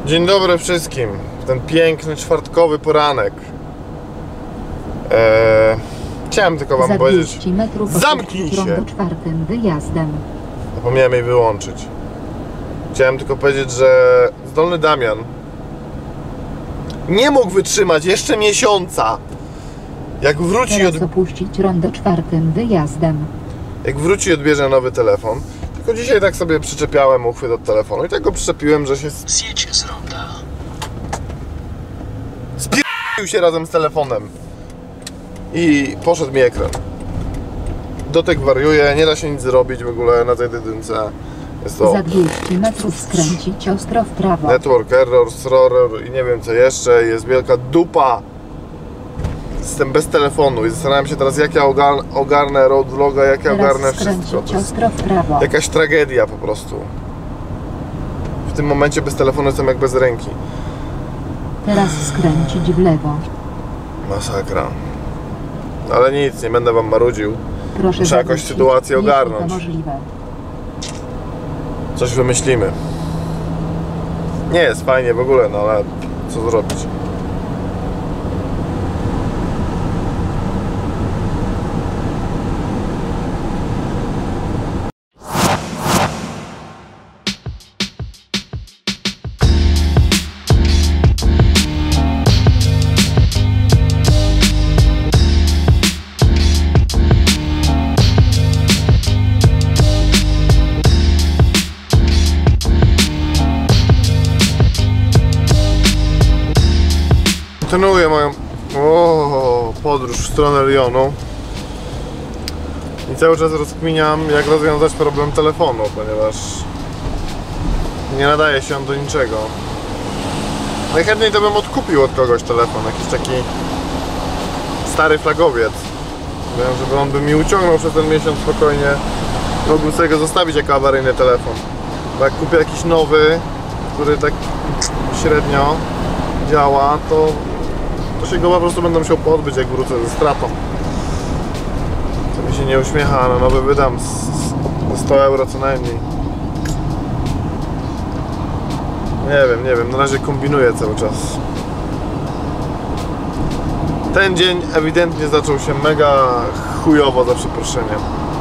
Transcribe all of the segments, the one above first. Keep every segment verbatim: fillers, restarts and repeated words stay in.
Dzień dobry wszystkim. Ten piękny czwartkowy poranek. Eee, chciałem tylko wam powiedzieć. Zamknij się! Czwartym wyjazdem. Zapomniałem jej wyłączyć. Chciałem tylko powiedzieć, że zdolny Damian nie mógł wytrzymać jeszcze miesiąca. Jak wróci Teraz od... opuścić rondo czwartym wyjazdem. Jak wróci i odbierze nowy telefon. Tylko dzisiaj tak sobie przyczepiałem uchwyt od telefonu i tak go przyczepiłem, że się... Zjedź z ronda. Spierdolił się razem z telefonem. I poszedł mi ekran. Dotek wariuje, nie da się nic zrobić w ogóle na tej jedynce. Jest to Za dwieście metrów skręcić ostro w prawo. network error, error i nie wiem co jeszcze. Jest wielka dupa. Jestem bez telefonu i zastanawiam się teraz, jak ja ogar ogarnę road vloga, jak ja Teraz ogarnę wszystko. skręcić ostro w prawo. Jakaś tragedia po prostu. W tym momencie bez telefonu jestem jak bez ręki. Teraz skręcić w lewo. Masakra. Ale nic, nie będę wam marudził. Proszę Muszę jakoś zawrócić, sytuację jeśli ogarnąć. to możliwe. Coś wymyślimy. Nie jest fajnie w ogóle, no ale co zrobić? Kontynuuję moją o, podróż w stronę Lyonu i cały czas rozkminiam, jak rozwiązać problem telefonu, ponieważ nie nadaje się on do niczego. Najchętniej to bym odkupił od kogoś telefon, jakiś taki stary flagowiec, wiem, żeby on by mi uciągnął przez ten miesiąc spokojnie, mógłbym sobie go zostawić jako awaryjny telefon, bo jak kupię jakiś nowy, który tak średnio działa, to to się go po prostu będę musiał pozbyć, jak wrócę ze stratą. To mi się nie uśmiecha, na nowy wydam z sto euro co najmniej. Nie wiem, nie wiem, na razie kombinuję cały czas. Ten dzień ewidentnie zaczął się mega chujowo, za przeproszeniem.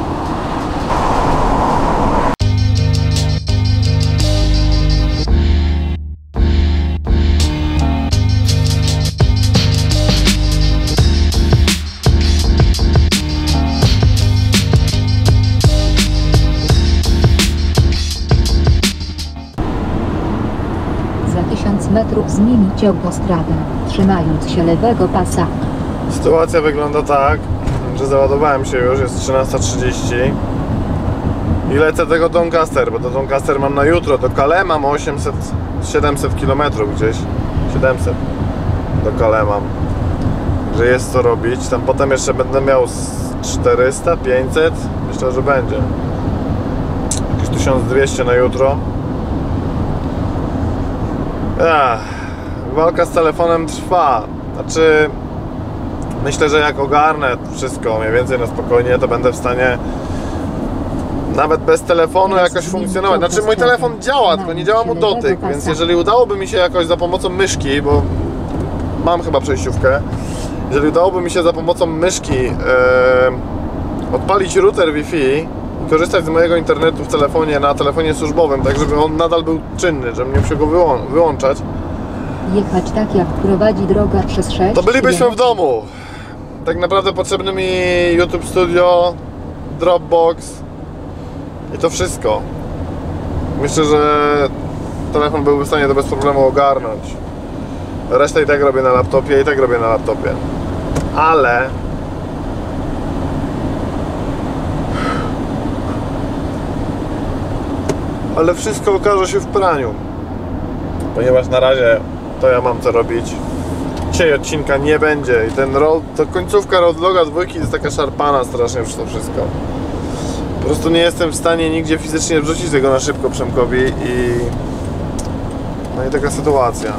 tysiąc metrów zmienić autostradę, trzymając się lewego pasa. Sytuacja wygląda tak, że załadowałem się już, jest trzynasta trzydzieści i lecę tego Doncaster, bo do Doncaster mam na jutro, do Calais mam osiemset siedemset kilometrów gdzieś, siedemset do Calais mam, że jest co robić. Tam potem jeszcze będę miał czterysta pięćset, myślę, że będzie jakieś tysiąc dwieście na jutro. Ach, walka z telefonem trwa. Znaczy, myślę, że jak ogarnę wszystko mniej więcej na spokojnie, to będę w stanie nawet bez telefonu jakoś funkcjonować. Znaczy, mój telefon działa, tylko nie działa mu dotyk, więc jeżeli udałoby mi się jakoś za pomocą myszki, bo mam chyba przejściówkę, jeżeli udałoby mi się za pomocą myszki yy, odpalić router Wi-Fi i korzystać z mojego internetu w telefonie, na telefonie służbowym, tak żeby on nadal był czynny, żebym nie musiał go wyłą wyłączać, jechać tak, jak prowadzi droga przez sześć, to bylibyśmy w domu. Tak naprawdę potrzebny mi YouTube Studio, Dropbox i to wszystko. Myślę, że telefon byłby w stanie to bez problemu ogarnąć. Resztę i tak robię na laptopie, i tak robię na laptopie. Ale ale wszystko okaże się w praniu, ponieważ na razie to ja mam co robić. Dzisiaj odcinka nie będzie i ten road, to końcówka road vloga dwójki jest taka szarpana strasznie przez to wszystko. Po prostu nie jestem w stanie nigdzie fizycznie wrzucić tego na szybko Przemkowi i no i taka sytuacja.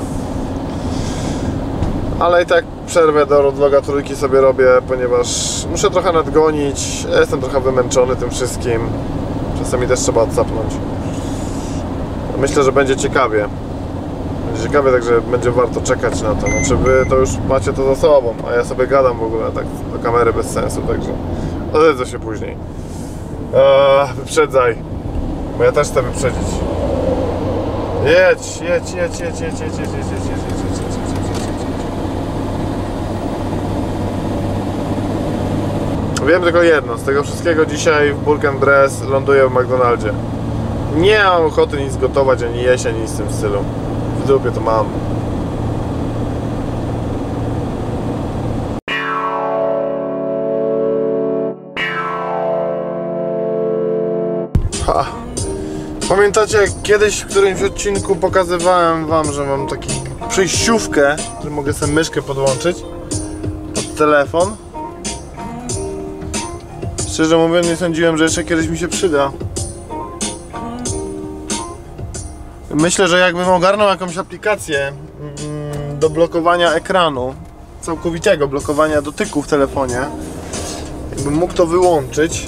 Ale i tak przerwę do road vloga trójki sobie robię, ponieważ muszę trochę nadgonić. Ja jestem trochę wymęczony tym wszystkim. Czasami też trzeba odsapnąć. Myślę, że będzie ciekawie. Ciekawe, także będzie warto czekać na to. Znaczy wy to już macie to za sobą, a ja sobie gadam w ogóle tak do kamery bez sensu, także odezwę się później. Eee, wyprzedzaj, bo ja też chcę wyprzedzić. Jedź, jedź, jedź, jedź, jedź, jedź, jedź, jedź, jedź, jedź, jedź, jedź, jedź, jedź, jedź. Wiem tylko jedno, z tego wszystkiego dzisiaj w Bourg-en-Bresse ląduję w McDonaldzie. Nie mam ochoty nic gotować, ani jeść, ani nic w tym stylu. W dupie to mam. Ha. Pamiętacie, jak kiedyś w którymś odcinku pokazywałem wam, że mam taki przejściówkę, że mogę sobie myszkę podłączyć pod telefon? Szczerze mówiąc, nie sądziłem, że jeszcze kiedyś mi się przyda. Myślę, że jakbym ogarnął jakąś aplikację mm, do blokowania ekranu, całkowitego blokowania dotyku w telefonie, jakbym mógł to wyłączyć,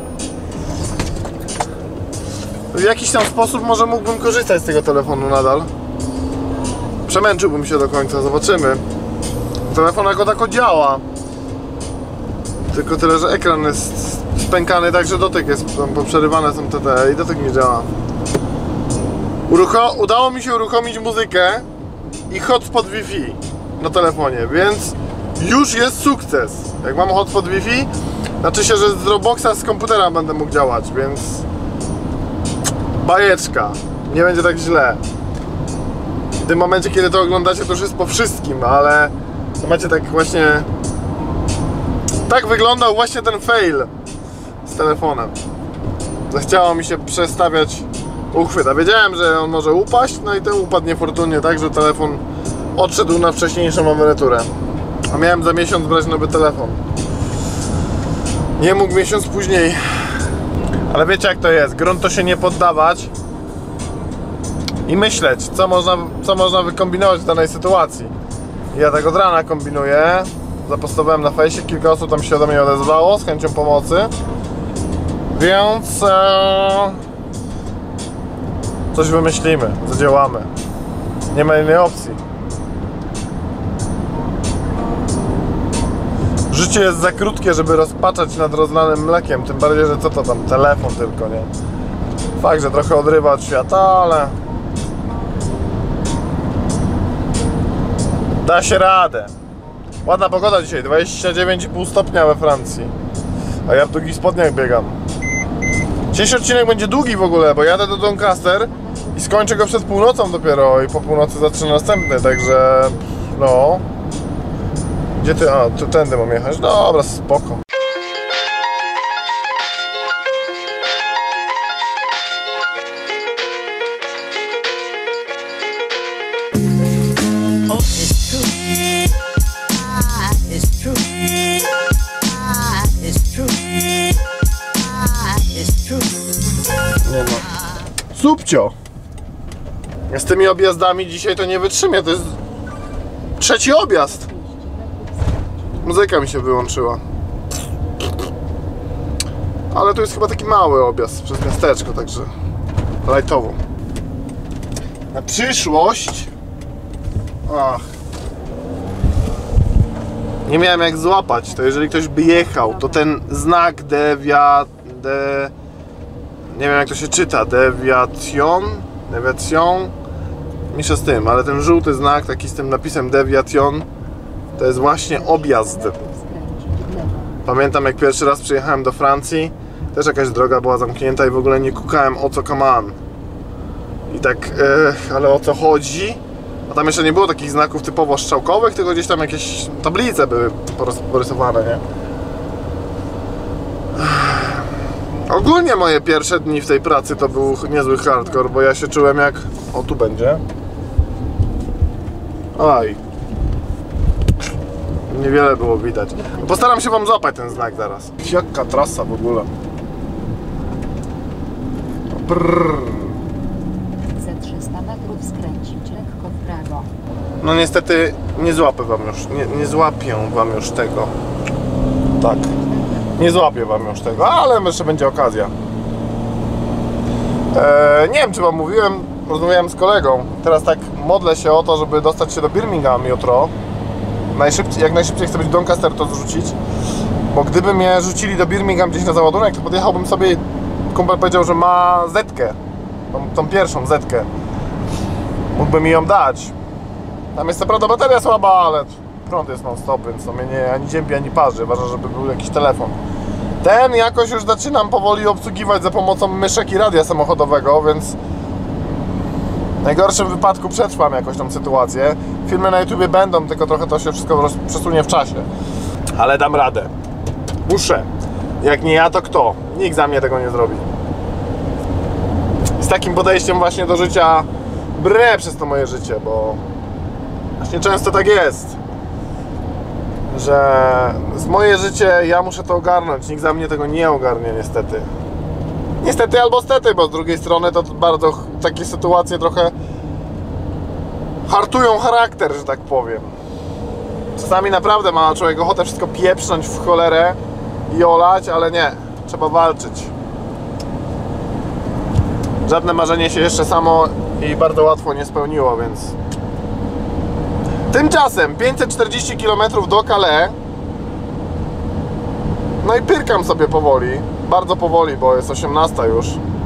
w jakiś tam sposób może mógłbym korzystać z tego telefonu nadal. Przemęczyłbym się do końca, zobaczymy. Telefon jako tako działa. Tylko tyle, że ekran jest spękany, tak że dotyk jest, poprzerywane są te, te i dotyk nie działa. Urucho udało mi się uruchomić muzykę i hotspot Wi-Fi na telefonie, więc już jest sukces. Jak mam hotspot Wi-Fi, znaczy się, że z Dropboxa z komputera będę mógł działać, więc bajeczka, nie będzie tak źle. W tym momencie, kiedy to oglądacie, to już jest po wszystkim, ale macie tak właśnie... Tak wyglądał właśnie ten fail z telefonem. Zachciało mi się przestawiać uchwyt, a wiedziałem, że on może upaść, no i ten upadł niefortunnie, tak, że telefon odszedł na wcześniejszą emeryturę. A miałem za miesiąc brać nowy telefon. Nie mógł miesiąc później. Ale wiecie, jak to jest, grunt to się nie poddawać i myśleć, co można, co można wykombinować w danej sytuacji. I ja tak od rana kombinuję. Zapostowałem na fejsie, kilka osób tam się do mnie odezwało z chęcią pomocy, więc e, coś wymyślimy, zadziałamy. Nie ma innej opcji. Życie jest za krótkie, żeby rozpaczać nad rozlanym mlekiem, tym bardziej, że co to tam, telefon tylko, nie? Fakt, że trochę odrywa od świata, ale da się radę. Ładna pogoda dzisiaj, dwadzieścia dziewięć i pół stopnia we Francji. A ja w długich spodniach biegam. Dzisiejszy odcinek będzie długi w ogóle, bo jadę do Doncaster i skończę go przed północą dopiero i po północy zacznę następny, także no. Gdzie ty? A, tu tędy mam jechać. Dobra, spoko. Nie no. Subcio! Z tymi objazdami dzisiaj to nie wytrzymię, to jest trzeci objazd. Muzyka mi się wyłączyła. Ale to jest chyba taki mały objazd przez miasteczko, także lajtowo. Na przyszłość... Ach. Nie miałem jak złapać, to jeżeli ktoś by jechał, to ten znak devia... de... Nie wiem, jak to się czyta, deviation, deviation, mniejsza z tym, ale ten żółty znak, taki z tym napisem deviation, to jest właśnie objazd. Pamiętam, jak pierwszy raz przyjechałem do Francji, też jakaś droga była zamknięta i w ogóle nie kukałem, o co come. I tak, e, ale o co chodzi? A tam jeszcze nie było takich znaków typowo strzałkowych, tylko gdzieś tam jakieś tablice były porysowane, nie? Ogólnie moje pierwsze dni w tej pracy to był niezły hardcore, bo ja się czułem jak... O, tu będzie. Oj. Niewiele było widać. Postaram się wam złapać ten znak zaraz. Jaka trasa w ogóle. Brrr. Za trzysta metrów skręcić lekko w prawo. No niestety nie złapię wam już, nie, nie złapię wam już tego. Tak. Nie złapię wam już tego, ale jeszcze będzie okazja. Eee, nie wiem, czy wam mówiłem, rozmawiałem z kolegą. Teraz tak modlę się o to, żeby dostać się do Birmingham jutro. Najszybciej, jak najszybciej chcę być w Doncaster to zrzucić. Bo gdyby mnie rzucili do Birmingham gdzieś na załadunek, to podjechałbym sobie. Kumpel powiedział, że ma zetkę. Tą, tą pierwszą zetkę. Mógłby mi ją dać. Tam jest co prawda bateria słaba, ale prąd jest non stop, więc to mnie nie ani dziępi, ani parzy. Ważne, żeby był jakiś telefon. Ten jakoś już zaczynam powoli obsługiwać za pomocą myszek i radia samochodowego, więc w najgorszym wypadku przetrwam jakoś tą sytuację. Filmy na YouTubie będą, tylko trochę to się wszystko roz- przesunie w czasie. Ale dam radę. Muszę. Jak nie ja, to kto? Nikt za mnie tego nie zrobi. Z takim podejściem właśnie do życia brę przez to moje życie, bo właśnie często tak jest, że z moje życie ja muszę to ogarnąć, nikt za mnie tego nie ogarnie niestety. Niestety albo stety, bo z drugiej strony to bardzo takie sytuacje trochę hartują charakter, że tak powiem. Czasami naprawdę ma człowiek ochotę wszystko pieprznąć w cholerę i olać, ale nie, trzeba walczyć. Żadne marzenie się jeszcze samo i bardzo łatwo nie spełniło, więc... Tymczasem pięćset czterdzieści kilometrów do Calais. No i pyrkam sobie powoli. Bardzo powoli, bo jest osiemnasta już.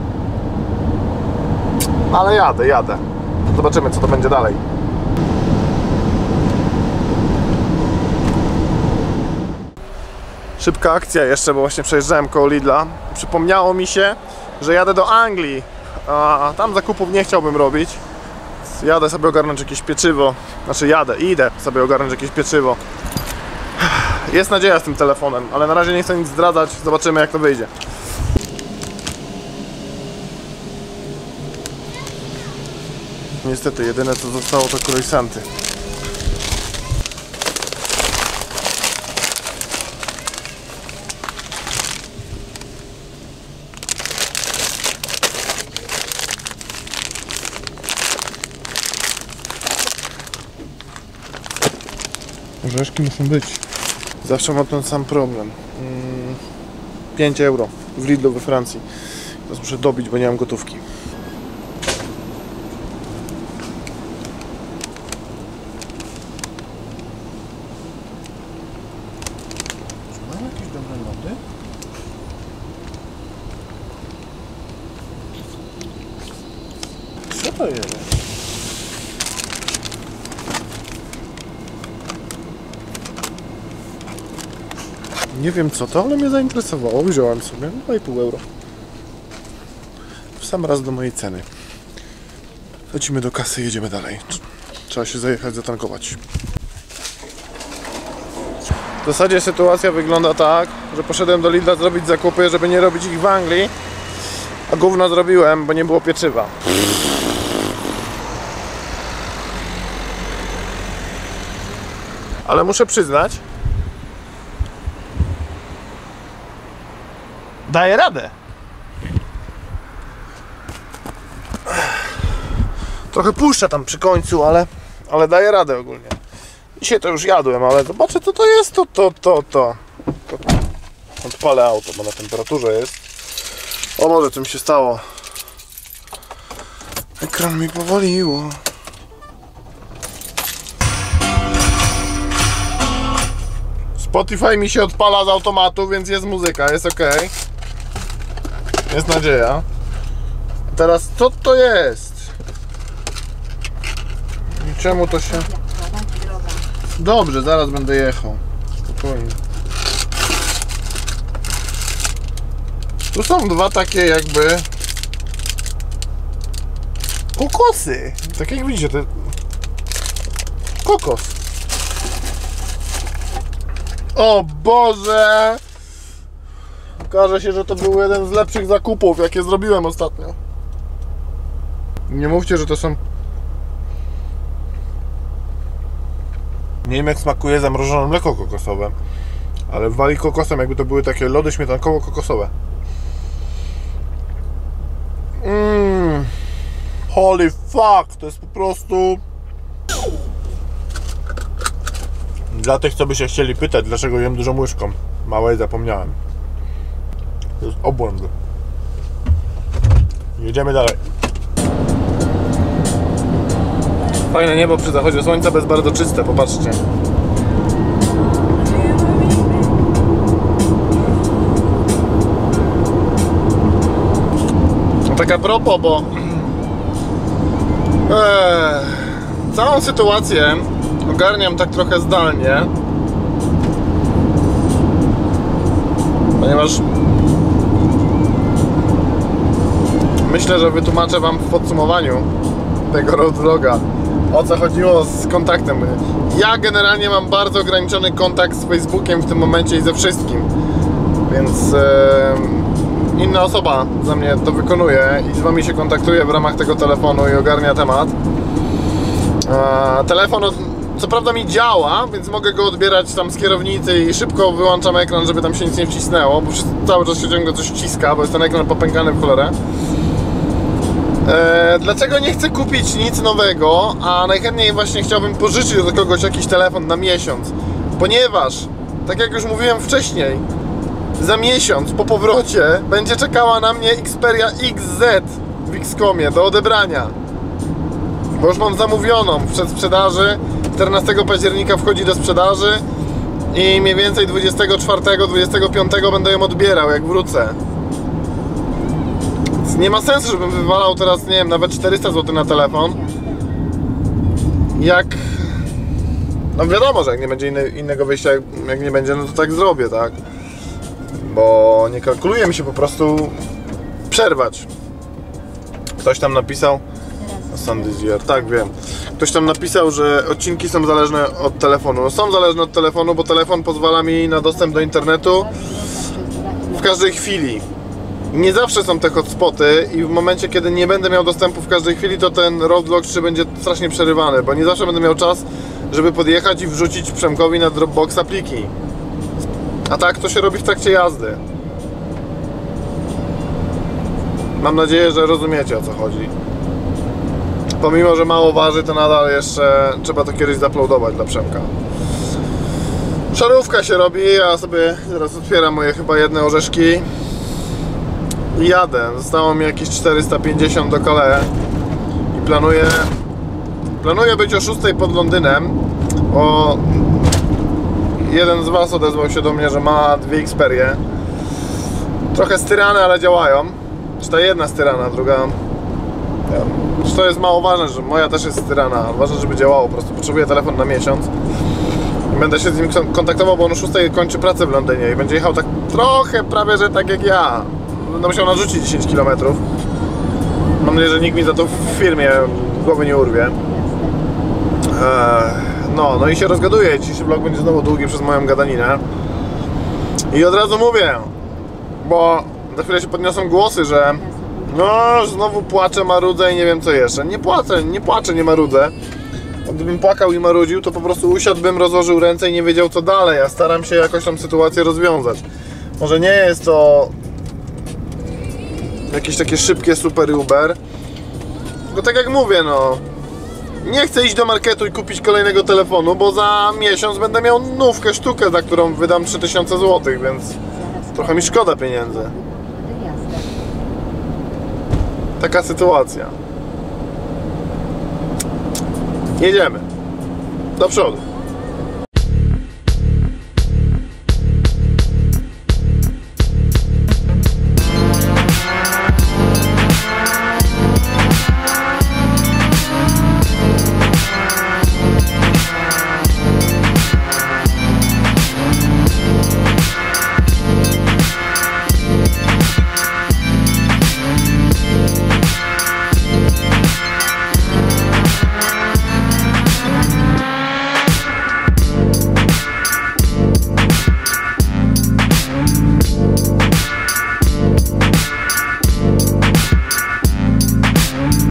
Ale jadę, jadę. Zobaczymy, co to będzie dalej. Szybka akcja jeszcze, bo właśnie przejeżdżałem koło Lidla. Przypomniało mi się, że jadę do Anglii, a tam zakupów nie chciałbym robić. Jadę sobie ogarnąć jakieś pieczywo. Znaczy jadę, idę sobie ogarnąć jakieś pieczywo. Jest nadzieja z tym telefonem, ale na razie nie chcę nic zdradzać. Zobaczymy, jak to wyjdzie. Niestety, jedyne co zostało to croissanty. Orzeszki muszą być. Zawsze mam ten sam problem. pięć euro w Lidlu we Francji. Teraz muszę dobić, bo nie mam gotówki. Czy mają jakieś dobre lody? Co to jest? Nie wiem co to, ale mnie zainteresowało. Wziąłem sobie dwa i pół euro. W sam raz do mojej ceny. Lecimy do kasy i jedziemy dalej. Trzeba się zajechać, zatankować. W zasadzie sytuacja wygląda tak, że poszedłem do Lidla zrobić zakupy, żeby nie robić ich w Anglii. A gówno zrobiłem, bo nie było pieczywa. Ale muszę przyznać, daję radę. Trochę puszczę tam przy końcu, ale, ale daję radę ogólnie. Dzisiaj to już jadłem, ale zobaczę co to jest, to, to, to, to. Odpalę auto, bo na temperaturze jest. O, może czym się stało. Ekran mi powoliło. Spotify mi się odpala z automatu, więc jest muzyka, jest ok. Jest nadzieja. Teraz co to jest? I czemu to się... Dobrze, zaraz będę jechał. Spokojnie. Tu są dwa takie jakby... kokosy. Tak jak widzicie, to... kokos. O Boże! Okaże się, że to był jeden z lepszych zakupów, jakie zrobiłem ostatnio. Nie mówcie, że to są... Nie wiem jak smakuje zamrożone mleko kokosowe, ale wali kokosem, jakby to były takie lody śmietankowo-kokosowe. Mmm. Holy fuck, to jest po prostu... Dla tych, co by się chcieli pytać, dlaczego jem dużą łyżką małej, zapomniałem. To jest obłęd. Jedziemy dalej. Fajne niebo przy zachodzie słońca, bez bardzo czyste, popatrzcie. No tak a propos, bo eee, całą sytuację ogarniam tak trochę zdalnie, ponieważ myślę, że wytłumaczę wam w podsumowaniu tego roadvloga, o co chodziło z kontaktem. Ja generalnie mam bardzo ograniczony kontakt z Facebookiem w tym momencie i ze wszystkim, więc e, inna osoba za mnie to wykonuje i z wami się kontaktuje w ramach tego telefonu i ogarnia temat. E, telefon od, co prawda mi działa, więc mogę go odbierać tam z kierownicy i szybko wyłączam ekran, żeby tam się nic nie wcisnęło, bo cały czas się ciągle coś wciska, bo jest ten ekran popękany w cholerę. Eee, dlaczego nie chcę kupić nic nowego, a najchętniej właśnie chciałbym pożyczyć od kogoś jakiś telefon na miesiąc? Ponieważ, tak jak już mówiłem wcześniej, za miesiąc po powrocie będzie czekała na mnie Xperia X Z w X-Comie do odebrania. Bo już mam zamówioną w przedsprzedaży, czternastego października wchodzi do sprzedaży i mniej więcej dwudziestego czwartego, dwudziestego piątego będę ją odbierał, jak wrócę. Nie ma sensu, żebym wywalał teraz, nie wiem, nawet czterysta złotych na telefon. Jak... No wiadomo, że jak nie będzie inny, innego wyjścia, jak, jak nie będzie, no to tak zrobię, tak? Bo nie kalkuluje mi się po prostu przerwać. Ktoś tam napisał... Sandy Zier, tak wiem. Ktoś tam napisał, że odcinki są zależne od telefonu. No, są zależne od telefonu, bo telefon pozwala mi na dostęp do internetu w każdej chwili. Nie zawsze są te hotspoty i w momencie, kiedy nie będę miał dostępu w każdej chwili, to ten roadvlog trzy będzie strasznie przerywany, bo nie zawsze będę miał czas, żeby podjechać i wrzucić Przemkowi na Dropboxa pliki. A tak to się robi w trakcie jazdy. Mam nadzieję, że rozumiecie, o co chodzi. Pomimo, że mało waży, to nadal jeszcze trzeba to kiedyś zaploadować dla Przemka. Szarówka się robi, ja sobie teraz otwieram moje chyba jedne orzeszki i jadę. Zostało mi jakieś czterysta pięćdziesiąt do Calais i planuję planuję być o szóstej pod Londynem. O... Jeden z was odezwał się do mnie, że ma dwie Xperie. Trochę styrane, ale działają. Czy ta jedna styrana, druga... Czy to jest mało ważne, że moja też jest styrana. Ważne, żeby działało, po prostu potrzebuję telefon na miesiąc. I będę się z nim kontaktował, bo on o szóstej kończy pracę w Londynie i będzie jechał tak trochę prawie, że tak jak ja. Będę musiał narzucić dziesięć kilometrów. Mam nadzieję, że nikt mi za to w firmie głowy nie urwie. Eee, no, no i się rozgaduję. Dzisiejszy vlog będzie znowu długi przez moją gadaninę. I od razu mówię, bo za chwilę się podniosą głosy, że no, znowu płaczę, marudzę i nie wiem co jeszcze. Nie płaczę, nie płaczę, nie marudzę. Bo gdybym płakał i marudził, to po prostu usiadłbym, rozłożył ręce i nie wiedział co dalej. Ja staram się jakoś tą sytuację rozwiązać. Może nie jest to jakieś takie szybkie super Uber. Tylko tak jak mówię, no, nie chcę iść do marketu i kupić kolejnego telefonu, bo za miesiąc będę miał nówkę, sztukę, za którą wydam trzy tysiące złotych, więc trochę mi szkoda pieniędzy. Taka sytuacja. Jedziemy do przodu.